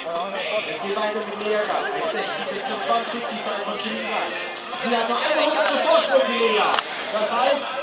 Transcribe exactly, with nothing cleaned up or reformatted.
Es geht weiter mit Lea. eins sechzig sechsundzwanzig, die Zeit von China. Sie hat noch eine Runde Vorsprung, Lea. Das heißt,